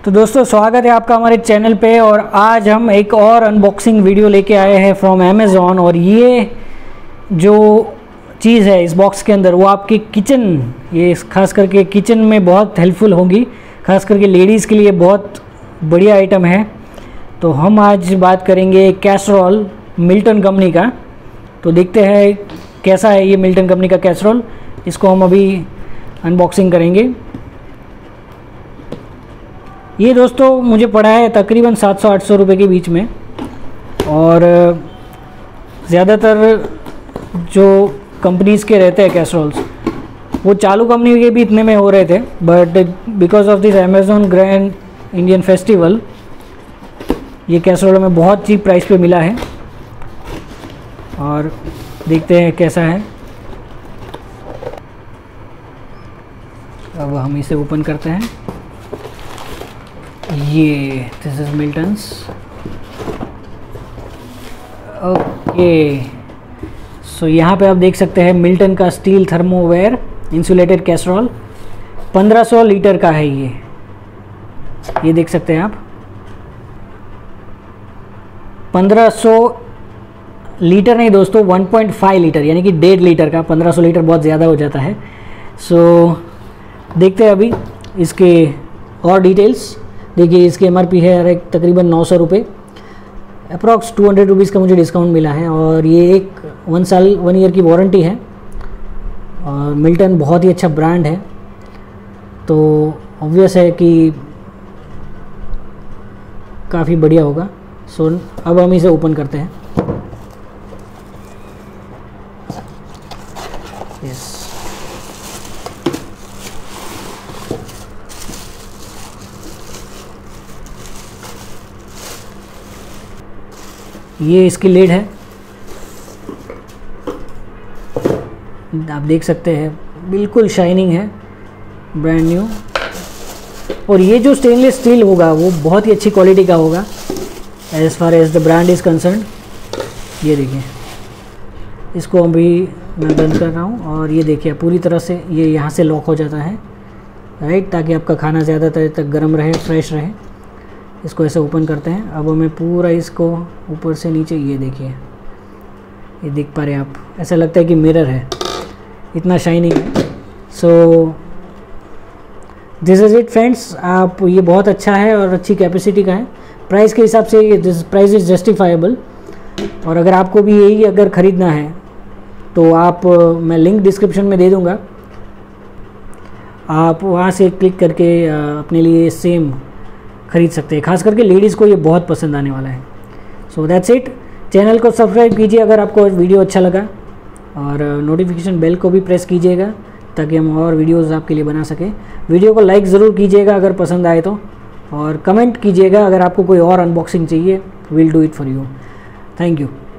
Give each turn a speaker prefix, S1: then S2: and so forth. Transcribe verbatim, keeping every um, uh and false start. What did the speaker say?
S1: तो दोस्तों स्वागत है आपका हमारे चैनल पे। और आज हम एक और अनबॉक्सिंग वीडियो लेके आए हैं फ्रॉम अमेज़ॉन। और ये जो चीज़ है इस बॉक्स के अंदर वो आपकी किचन, ये खास करके किचन में बहुत हेल्पफुल होगी, खास करके लेडीज़ के लिए बहुत बढ़िया आइटम है। तो हम आज बात करेंगे कैसरोल मिल्टन कंपनी का। तो देखते हैं कैसा है ये मिल्टन कंपनी का कैसरोल, इसको हम अभी अनबॉक्सिंग करेंगे। ये दोस्तों मुझे पड़ा है तकरीबन सात सौ आठ सौ रुपये के बीच में। और ज़्यादातर जो कंपनीज़ के रहते हैं कैसरोल्स वो चालू कंपनी के भी इतने में हो रहे थे, but because of this Amazon grand Indian festival ये कैसरोल में बहुत चीप प्राइस पे मिला है। और देखते हैं कैसा है। अब हम इसे ओपन करते हैं। ये this is Milton's. Okay, so यहाँ पे आप देख सकते हैं मिल्टन का स्टील थर्मोवेयर इंसुलेटेड कैसरोल पंद्रह सौ लीटर का है। ये ये देख सकते हैं आप, पंद्रह सौ लीटर नहीं दोस्तों, वन पॉइंट फाइव लीटर यानी कि डेढ़ लीटर का। पंद्रह सौ लीटर बहुत ज़्यादा हो जाता है। सो so, देखते हैं अभी इसके और डिटेल्स। देखिए इसकी एम आर पी है एक तकरीबन नौ सौ रुपये, अप्रॉक्स टू हंड्रेड रुपीज़ का मुझे डिस्काउंट मिला है। और ये एक वन साल वन ईयर की वारंटी है। और मिल्टन बहुत ही अच्छा ब्रांड है, तो ऑब्वियस है कि काफ़ी बढ़िया होगा। सो so, अब हम इसे ओपन करते हैं। यस, ये इसकी लिड है, आप देख सकते हैं बिल्कुल शाइनिंग है, ब्रांड न्यू। और ये जो स्टेनलेस स्टील होगा वो बहुत ही अच्छी क्वालिटी का होगा as far as the brand is concern. ये देखिए, इसको अभी मैं बंद कर रहा हूँ। और ये देखिए पूरी तरह से ये यहाँ से लॉक हो जाता है, राइट, ताकि आपका खाना ज़्यादा देर तक गर्म रहे, फ्रेश रहे। इसको ऐसे ओपन करते हैं। अब हमें पूरा इसको ऊपर से नीचे, ये देखिए, ये देख पा रहे हैं आप, ऐसा लगता है कि मिरर है, इतना शाइनिंग है। So this is it friends. आप, ये बहुत अच्छा है और अच्छी कैपेसिटी का है। प्राइस के हिसाब से ये प्राइस इज़ जस्टिफाइबल। और अगर आपको भी यही अगर ख़रीदना है तो आप, मैं लिंक डिस्क्रिप्शन में दे दूँगा, आप वहाँ से क्लिक करके अपने लिए सेम ख़रीद सकते हैं। खास करके लेडीज़ को ये बहुत पसंद आने वाला है। So that's it. चैनल को सब्सक्राइब कीजिए अगर आपको वीडियो अच्छा लगा, और नोटिफिकेशन बेल को भी प्रेस कीजिएगा ताकि हम और वीडियोस आपके लिए बना सकें। वीडियो को लाइक ज़रूर कीजिएगा अगर पसंद आए तो, और कमेंट कीजिएगा अगर आपको कोई और अनबॉक्सिंग चाहिए। Will do it for you. Thank you.